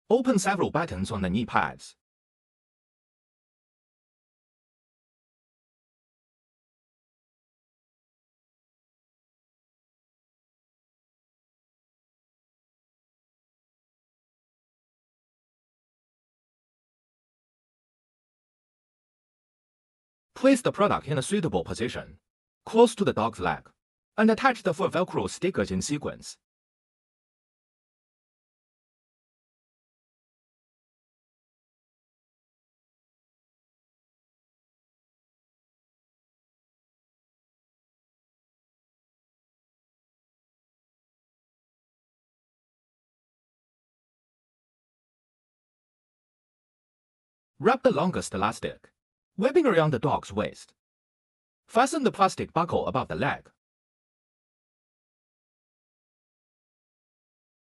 Open several buttons on the knee pads. Place the product in a suitable position, close to the dog's leg, and attach the 4 Velcro stickers in sequence. Wrap the longest elastic, wrapping around the dog's waist. Fasten the plastic buckle above the leg.